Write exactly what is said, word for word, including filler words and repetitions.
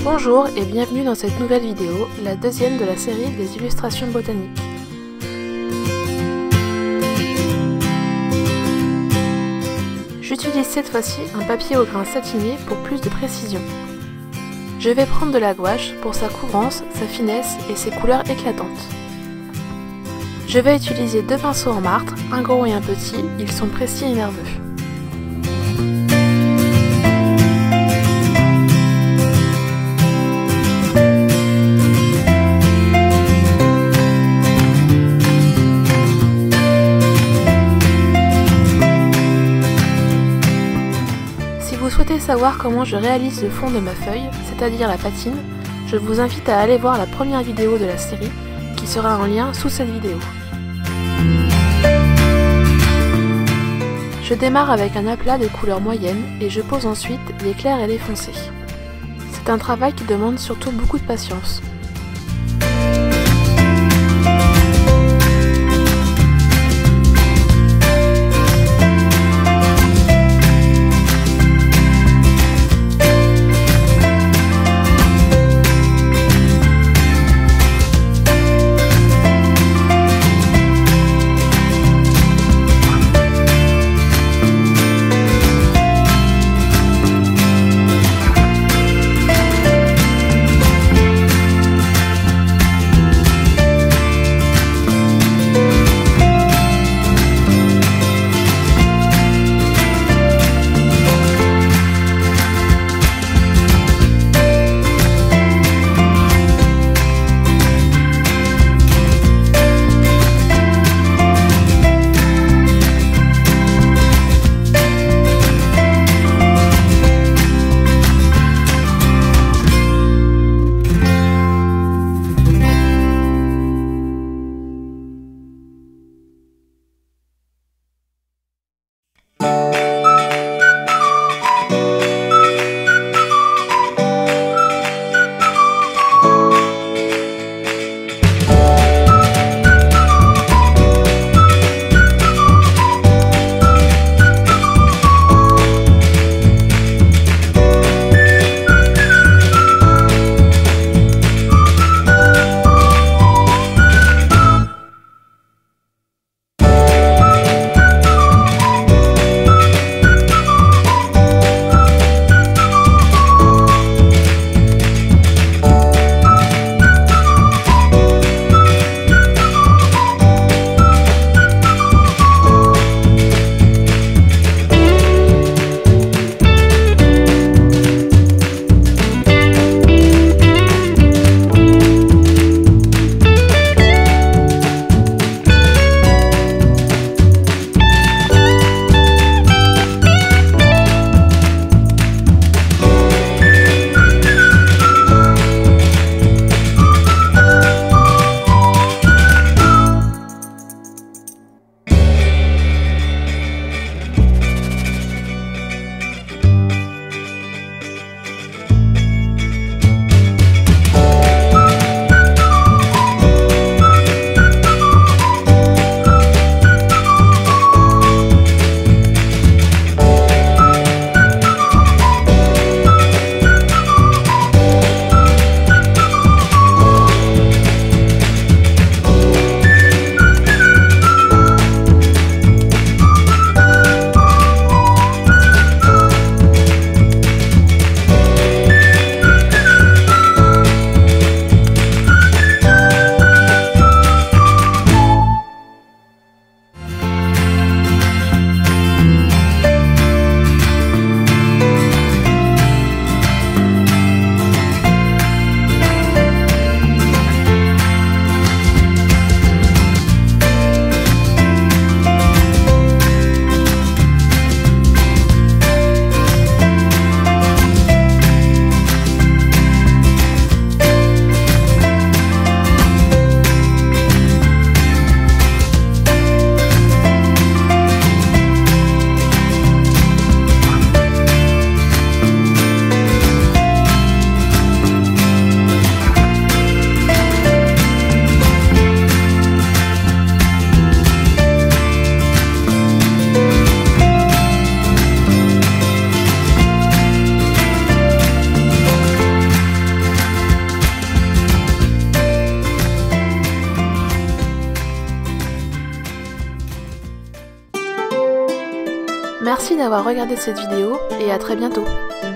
Bonjour et bienvenue dans cette nouvelle vidéo, la deuxième de la série des illustrations botaniques. J'utilise cette fois-ci un papier au grain satiné pour plus de précision. Je vais prendre de la gouache pour sa couvrance, sa finesse et ses couleurs éclatantes. Je vais utiliser deux pinceaux en martre, un gros et un petit, ils sont précis et nerveux. Si vous souhaitez savoir comment je réalise le fond de ma feuille, c'est-à-dire la patine, je vous invite à aller voir la première vidéo de la série, qui sera en lien sous cette vidéo. Je démarre avec un aplat de couleur moyenne et je pose ensuite les clairs et les foncés. C'est un travail qui demande surtout beaucoup de patience. Merci d'avoir regardé cette vidéo et à très bientôt.